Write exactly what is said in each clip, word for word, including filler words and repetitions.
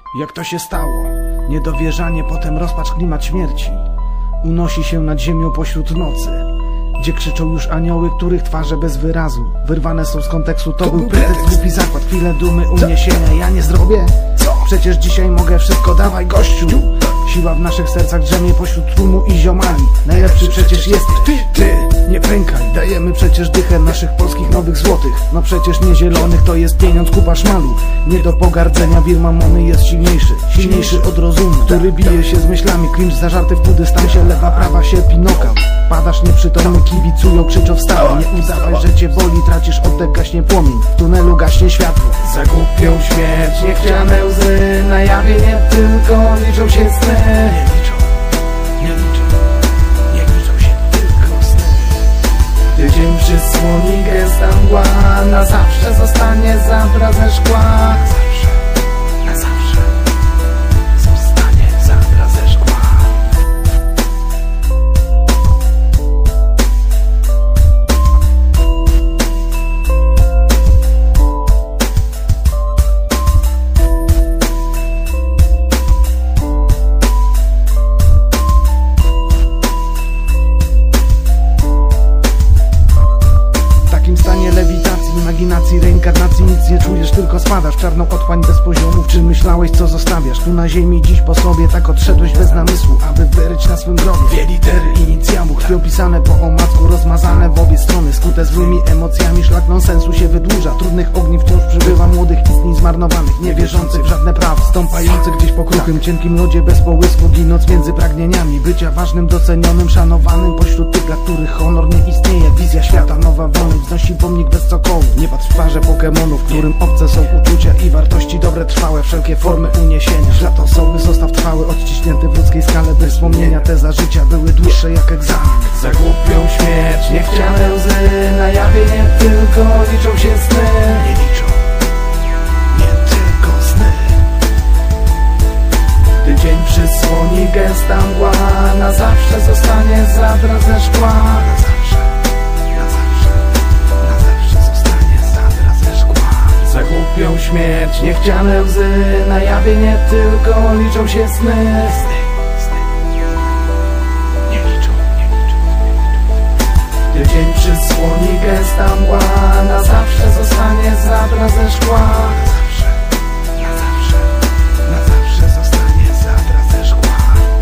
Jak to się stało? Niedowierzanie, potem rozpacz, klimat śmierci unosi się nad ziemią pośród nocy, gdzie krzyczą już anioły, których twarze bez wyrazu wyrwane są z kontekstu. To, to był pretekst, głupi zakład, chwilę dumy, uniesienia. Ja nie zrobię? Co? Przecież dzisiaj mogę wszystko, dawaj gościu. Siła w naszych sercach drzemie pośród tłumu i ziomali. Najlepszy przecież jesteś ty, ty, nie pękaj. Dajemy przecież dychę naszych polskich nowych złotych. No przecież nie zielonych, to jest pieniądz, kupa szmalu. Nie do pogardzenia, wir mamony jest silniejszy. Silniejszy od rozumu, który bije się z myślami. Cringe zażarty w półdystansie, lewa, prawa, sierpi, knockout. Padasz nieprzytomny, kibicują, krzyczą wstawaj. Nie udawaj, że cię boli, tracisz oddech, gaśnie płomień. W tunelu gaśnie światło. Za głupią śmierć, niechciane łzy. Na jawie nie tylko liczą się sny. Nie liczą, nie liczą, nie liczą się tylko sny. Tydzień przysłoni gesta mgła. Na zawsze zostanie zabra ze szkła. Na zawsze, na zawsze zostanie zabra ze szkła. Imaginacji, reinkarnacji, nic nie czujesz, tylko spadasz w czarną otchłań bez poziomów. Czy myślałeś, co zostawiasz tu na ziemi dziś po sobie? Tak odszedłeś bez namysłu, aby wyryć na swym grobie dwie litery inicjału, krwią pisane po omacku, rozmazane w obie strony, skute złymi emocjami. Szlak nonsensu się wydłuża, trudnych ogni wciąż przybywa, młodych istnień zmarnowanych, niewierzących w żadne prawo, stąpających gdzieś po kruchym, cienkim lodzie bez połysku, ginąc między pragnieniami bycia ważnym, docenionym, szanowanym pośród tych, dla których honor nie istnieje. Wizja świata, nowa wolność, wznosi pomnik bez cokołu. Nie patrz w twarze Pokemonów, którym obce są uczucia i wartości dobre, trwałe, wszelkie formy uniesienia. Ślad osoby zostaw trwały, odciśnięty w ludzkiej skale, bez wspomnienia te za życia były dłuższe jak egzamin. Za głupią śmierć, niechciane łzy. Na jawie nie tylko liczą się sny. Nie liczą, nie tylko sny. Tydzień przysłoni gesta mgła. Na zawsze zostanie zabra ze szkła. Na zawsze, na zawsze, na zawsze zostanie zabra ze szkła. Za głupią śmierć, niechciane łzy. Na jawie nie tylko liczą się sny. Sny, sny, nie liczą, nie liczą, nie liczą. Tydzień przysłoni gesta mgła. Na zawsze zostanie zabra ze szkła. Na zawsze, na zawsze, na zawsze zostanie zabra ze szkła.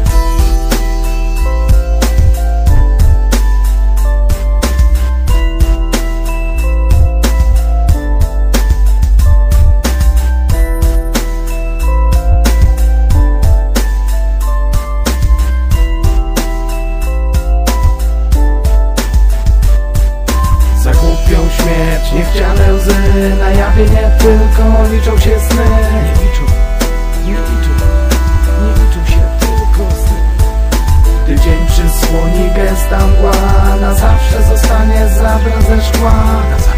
Śmierć, niechciane łzy. Na jawie nie tylko liczą się sny. Nie liczą, nie liczą, nie liczą się tylko sny. Tydzień przysłoni gesta mgła. Na zawsze zostanie zabra ze szkła. Na zawsze.